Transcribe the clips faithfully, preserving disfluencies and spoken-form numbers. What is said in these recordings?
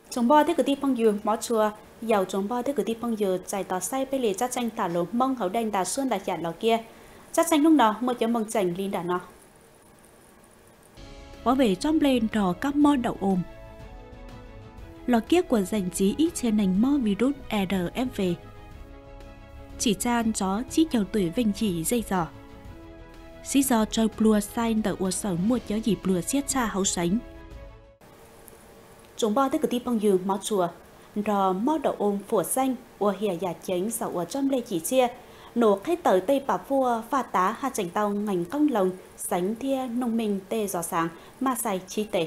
chúng bao thế cứ đi phong dừa mỏ chùa giàu chúng bao thế cứ đi phong dừa chạy tỏ say bây lì chắc tranh tả lỗ mông hậu đen đà xuân đà chả lò kia chắc tranh lúc nào mua cho mông chảnh linh đà nó bảo vệ trong lên trò các món đậu ôm lò kia của dành chí ít trên nành mò virus e rờ ép vê chỉ chan chó chỉ nhiều tuổi vinh chỉ dây dò xí do chơi plua xanh tờ ua sở mua chó gì plua xiết cha hấu sánh chúng bao thế cứ đi phong dừa mỏ chùa rò mò đậu ôm phủa xanh ua hìa giả chánh sầu ua trong lê chỉ chia nổ hết tới tây bà vua pha tá hai chành tàu ngành công lồng sánh thia nông minh tê gió sáng ma xài chi tệ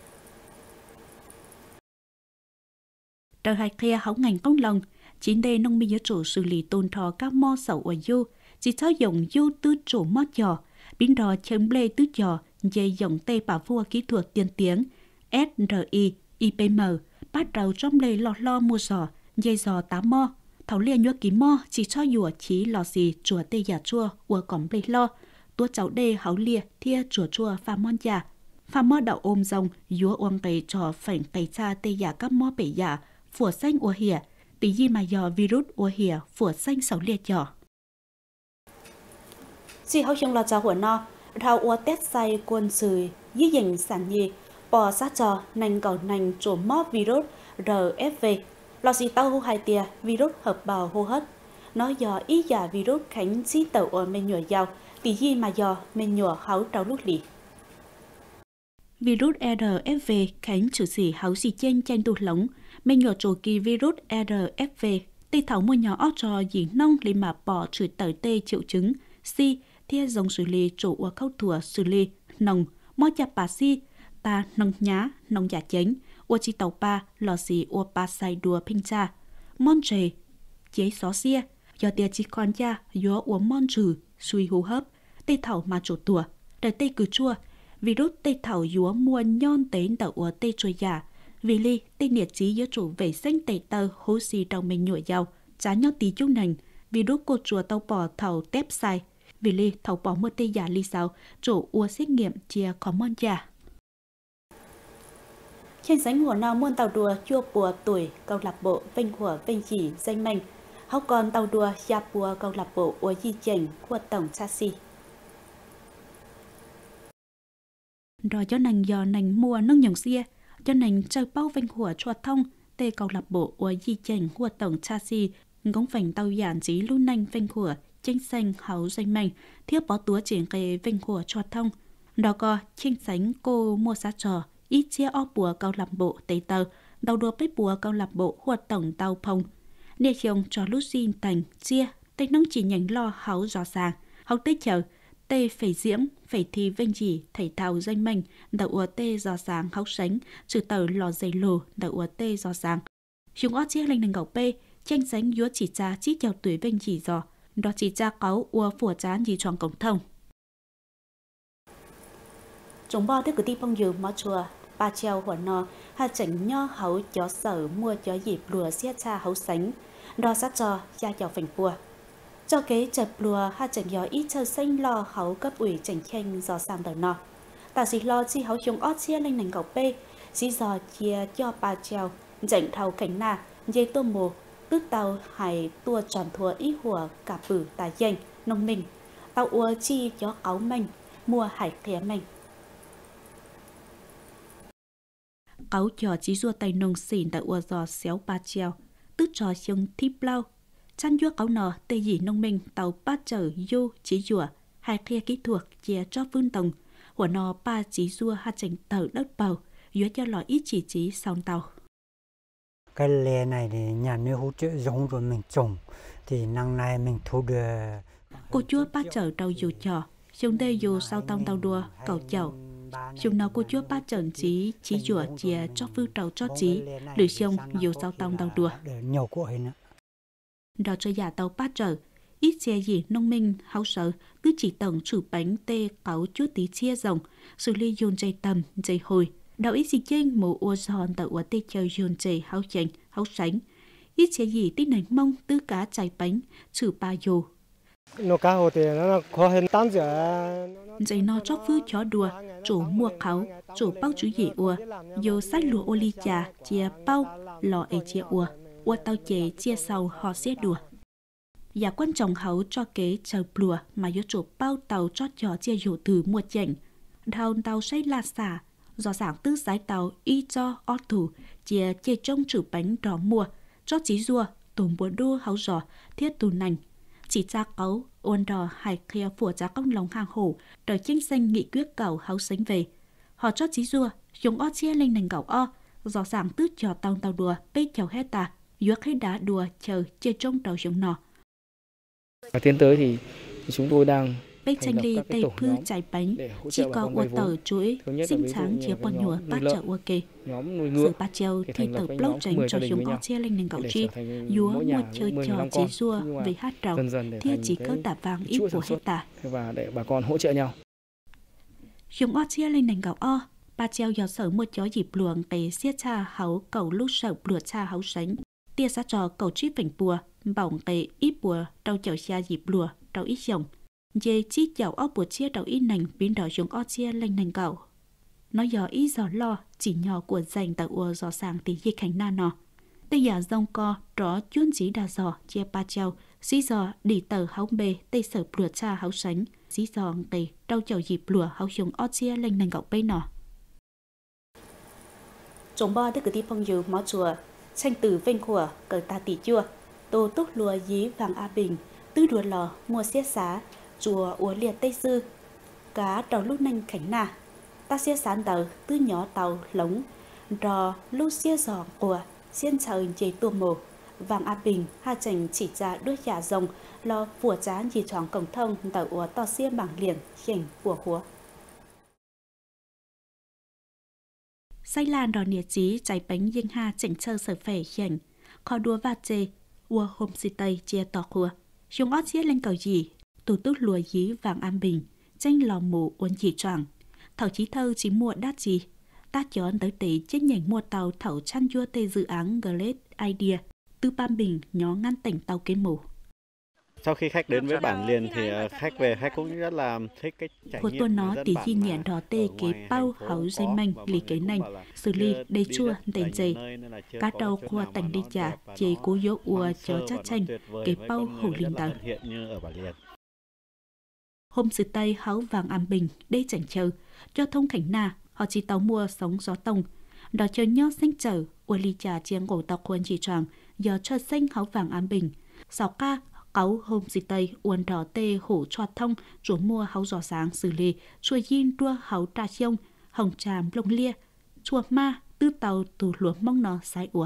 đời hai kia hấu ngành công lồng chín đê nông minh nhớ chủ xử lý tôn thọ các mò sầu ua du chỉ cho dùng du tư chủ mót giò biến đò chấm lê tư giò dây dòng tây bà vua kỹ thuật tiên tiến ét rờ i i pê em bắt đầu trong lê lọt lo mua giò dây giò tá mo thảo liền nhớ ký mo chỉ cho dùa chí lò gì chùa tê giả chua ua cỏng lê lo tua cháu đê háo lia thia chùa chua pha mon giả pha mo đậu ôm rồng dúa uông cây trò phảnh cây cha tê giả các mo bể giả phủa xanh ua hìa tí gì mà dò virus ua hìa phủa xanh sầu lia trò chỉ hậu chung là choหัวนอเราua tết say quân sự dí dành sản nhì bò sát trò nành cầu nành chỗ mò virus rờ ép vê lò xì tàu hai tia virus hợp bào hô hấp nó do ý giả virus khánh xí tàu ở bên nhựa dao tí gì mà do bên nhựa háo trâu lúc lì virus e rờ ép vê khánh chủ sĩ háo xì trên tranh tụt lống bên nhựa chủ kỳ virus e rờ ép vê tê thảo mua nhỏ ót trò dĩ nông lì mà bỏ trừ tới tê triệu chứng si thia dòng xử lý chủ ua khâu thùa xử lý nồng mò chạp bà si ta nông nhá nông giả chánh ua chi tàu pa lò xì ua pa sai đùa pinh cha mon trề chế xó xia do tia chi con cha dúa ua mon trừ suy hô hấp tê thảo mà chủ tùa đời tê cứ chua virus tê thảo dúa mua nhon tên tàu ua tê trôi giả vì ly tê nhiệt chí giữa chủ vệ sinh tê tơ hô xì trong mình nhựa dao chá nhót tí chung nành virus cô chùa tàu bỏ thảo tép sai vì ly thảo bỏ một tê giả ly sao chủ ua xét nghiệm chia có mon giả trên sánhหัวnào muôn tàu đùa chua bùa tuổi câu lạc bộ vinh của vinh chỉ danh mình hậu còn tàu đùa gia bùa câu lạc bộ ua di chỉnh của tổng chassis rồi cho nành giò nành mua nông nhồng xia cho nành chơi bao vinh của chua thông tê câu lạc bộ ua di chỉnh của tổng chassis ngóng phành tàu giản chí luôn nành vinh của tranh xanh hậu danh mình thiếp bó túa triển kề vinh của chua thông đó co tranh sánh cô mua sát trò ít chia o bùa câu lạc bộ tây tờ đầu đua bếp bùa câu lạc bộ hoạt tổng tàu phong nề chồng cho lúc xin thành chia tây nông chỉ nhánh lo háo rõ ràng háo tây chờ tây phải diễm phải thi vinh chỉ thầy thao danh mình đậu ua tê rõ ràng háo sánh trừ tờ lò dày lồ đậu ua tê rõ ràng chúng ó chia lên nền gạo p tranh sánh dúa chỉ cha chỉ chào tuổi vinh chỉ dò đó chỉ cha cáu ua phủa chán gì tròn cổng thông chúng bao thế cứ đi phong dừa mỏ chùa ba treoหัวนอhai chảnh nho hấu chó sở mua chó dịp lùa xiết cha hấu sánh đo sát cho cha chào phình bùa cho kế chật lùa hai chảnh gió ít chơi xanh lo hấu cấp ủy chảnh khen gió sang đời nọ ta chỉ lo chi hấu chúng ót chia lên nành gạo p chỉ giò chia cho ba treo chảnh thầu cảnh na dây tô mồ tước tàu hay tua tròn thua ý hùa cả bử tài danh nông minh tàu ua chi chó cáu mình mua hải thẻ mình cáu trò chỉ rùa tay nông xỉn tại ua giò xéo ba treo tức trò xiông thíp lao chăn dua cáu nò tê dĩ nông minh tàu ba chở vô chỉ rùa hai khe kỹ thuật chia cho vương tổngหัวnò ba chỉ rùa hai chảnh tờ đất bầu dúa cho lò ít chỉ chỉ xong tàu cái lề này thì nhà nước hỗ trợ giống rồi mình trồng thì năm nay mình thu được cô chúa ba chở đầu dù trò chúng đây dù sau tông tàu đua cầu chậu chúng nó cô chúa ba chở chí chí rùa chia cho vương trầu cho chí lưỡi sông dù sau tông tàu đua nhiều cội nữa đó cho giả tàu ba chở ít xe gì nông minh háo sợ cứ chỉ tổng chủ bánh tê cáu chút tí chia rồng xử lý dồn dây tầm dây hồi đạo ít gì trên mù ô giòn tàu ở tê chơi dồn dây háo chành háo sánh ít xe gì tí nành mông tư cá chạy bánh trừ ba dù Nó cá hồ thì nó khó hơn tám giờ. Dây nó chóp phứ chó đùa, chủ mua kháo, chủ bao chú gì ua, dù sách lùa ô ly trà, chia bao, lò ấy chia ua, ua tao chế chia sau họ sẽ đùa. Nhà quan trọng hấu cho kế chờ plùa mà yếu chủ bao tàu cho chó chia dụ từ mua chảnh. Đào tàu xây la xả, do sáng tư giải tàu y cho ót thủ, chia chê trông trừ bánh đỏ mua, cho chí rùa, tùm bùa đua hấu giỏ, thiết tù nành. Chỉ cha cấu, ôn đỏ hải khía phùa giá công lòng hàng hổ, đời chính xanh nghị quyết cầu hấu sánh về. Họ cho chí rùa, dùng ót chia lên nành gạo o, do sáng tư cho tàu tàu đùa, bê chào hết ta, yuốc hết đá đùa chờ chê trông đầu dùng nọ. Và tiến tới thì chúng tôi đang Bê tranh ly tây phư trái bánh, chỉ có ua tờ chuỗi, sinh sáng chia bọn nhùa bát chợ ua kê. Sự bát châu thì tờ blog tránh cho chúng o chia lên nền gạo chi, dúa mua chơi trò chế rua về hát trầu, thiết chỉ có đạp vàng ít của hết tả. Và để bà con hỗ trợ nhau. Chúng o chia lên nền gạo o, bát châu gió sở một chó dịp luồng tế xiết cha hấu cầu lúc sở bùa cha hấu sánh. Tia xa trò cầu trí phảnh bùa, bỏng tế ít bùa, đau chảo xa dịp lùa, đau ít dòng. Dê chi chảo ốc bùa chia đầu ít nành biến đỏ dùng o chia lên nành gạo. Nó gió ít gió lo, chỉ nhỏ của dành tạo ua gió sang tí dì khánh na nọ. Tây giả dông co, đó chuyên dí đà giò, chia ba treo, dí giò đi tờ háo bê, tây sở bùa cha háo sánh, dí giò tây, đau chảo dịp lùa háo dùng o chia lên nành gạo bê nọ. Chúng bò tức cứ tí phong dư mó chùa, tranh từ vinh khủa, cờ ta tỷ chua, tô túc lùa dí vàng A Bình, tư đùa lò, mua xiết xá, chùa uống liệt Tây Sư, cá đầu lúc nanh khánh nà, ta xiết sán tàu, tư nhỏ tàu, lống, rò, lúc xiết giò của, xiên trời dây tua mồ, vàng A Bình, ha chành chỉ ra đuôi giả rồng, lo phùa giá dì tròn cổng thông, tàu uống to xiên bằng liền, khỉnh của húa. Say lan đò nhiệt chí trái bánh dinh ha chỉnh chơ sở phẻ khảnh, khó đua vạt chê, ua hôm xì tây chia tỏ hùa, chúng ót xiết lên cầu gì. Tù tút lùa dí vàng An Bình, tranh lò mù uốn chỉ choàng. Thảo chí thơ chỉ mua đắt gì. Ta chón tới tế chết nhảy mua tàu thảo chăn vua tê dự án Great Idea. Tư Ban Bình nhó ngăn tỉnh tàu kế mù. Sau khi khách đến với bản liền thì khách về khách cũng rất là thích cái trải nghiệm. Của tôi nó tí ghi nhẹn đỏ tê kế bao hấu dây manh lì kế nành, xử lý đầy chua tên dây. Cá đầu khoa tành đi chả, chế cố dỗ ua chó chát chanh, kế bao hủ linh tàu. Hôm sự Tây háo vàng An Bình, đây chẳng chờ, cho thông khánh nà, họ chỉ tàu mua sóng gió tông. Đó chờ nhó xanh trở, ua ly trà chiếng cổ tàu khuôn chỉ tròn, giờ cho xanh háo vàng An Bình. Sáu ca, cáu hôm sự Tây, uốn đỏ tê hổ cho thông, rủ mua háo gió sáng xử lý, chua yin đua háo trà chiông, hồng tràm lông lia, chua ma, tư tàu tù lúa mong nó sai ua.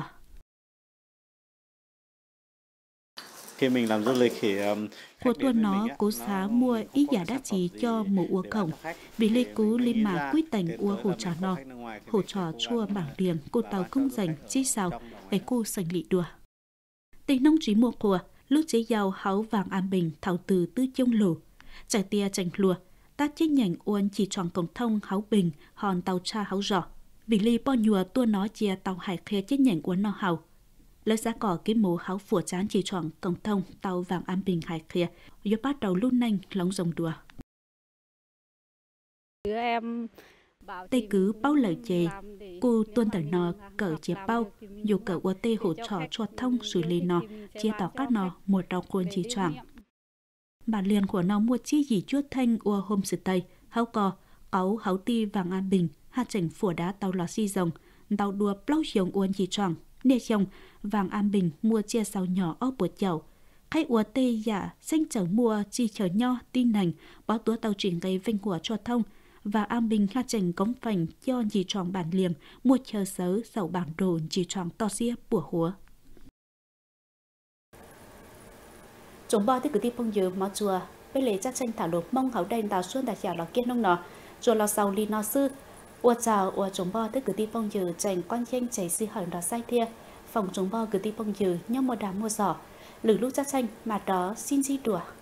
Khi mình làm du lịch thì um, của tuần nó cố xá mua ý giả đắt gì cho một ua cổng vì lê cú lên mà quyết tành ua hồ trò no hồ trò chua bảng điềm cô tàu công dành chi sao để cô sành lị đùa tình nông trí mua của lúc chế giàu háo vàng An Bình thảo từ tư chung lù trải tia chành lùa tát chết nhành uốn chỉ tròn cổng thông háo bình hòn tàu cha háo giỏ vì lê po nhùa tua nó chia tàu hải khê chết nhành uốn no hào lấy giá cỏ cái mũ háo phủa chán chỉ tròn cổng thông tàu vàng An Bình hải khía yếu bắt đầu lúc nanh lóng rồng đùa tây cứ bao lời chê cô tuân tờ nò cỡ chia bao dù cỡ ua tê hỗ trò chuột thông xử lý nò chia tỏ các nò một đầu khuôn chỉ choàng bản liền của nó mua chi gì chuốt thanh ua hôm sự tây háo cò cáu háo ti vàng An Bình hạ chảnh phủa đá tàu lò xi rồng tàu đùa plau chiồng uốn chỉ choàng nè chồng vàng An Bình mua chia sao nhỏ ốc bột chậu khách ua tê giả xanh chở mua chi chở nho tin nành báo túa tàu chuyển gây vinh của cho thông và An Bình ha chành cống phành cho chỉ tròn bản liềm mua chờ sớ sầu bản đồ chỉ tròn to xia bùa húa chúng bò tích cứ đi phong dư mó chùa với lệ chắc tranh thảo lục mong hậu đen tàu xuân đại chào lò kiên nông nọ chùa lò sầu li nọ sư ua chào ua chúng bò tích cứ đi phong dư chành quan tranh chảy si hởn đó sai thia phòng chúng bò cứ đi phong dư nhau mua đá mua giỏ lử lúc chắc tranh mà đó xin di đùa